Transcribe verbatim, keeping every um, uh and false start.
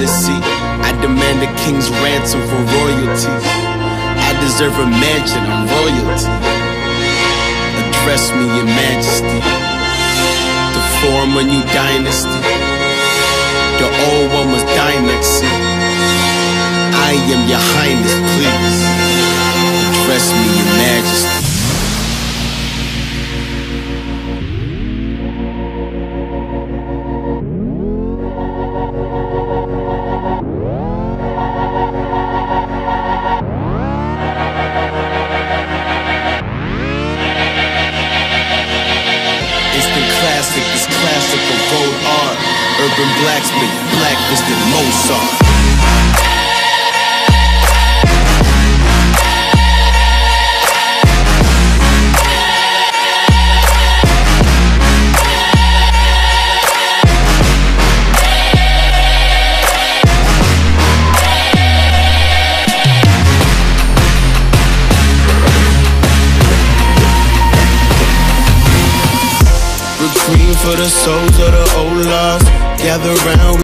fantasy. I demand a king's ransom for royalty. I deserve a mansion, I'm royalty. Address me, your majesty. To form a new dynasty. The old one was dynasty. I am your highness, please. Address me, your majesty. Classic, this classical gold art. Urban blacksmith, black visited Mozart. Retrieve for the souls of the old lost. Gather round.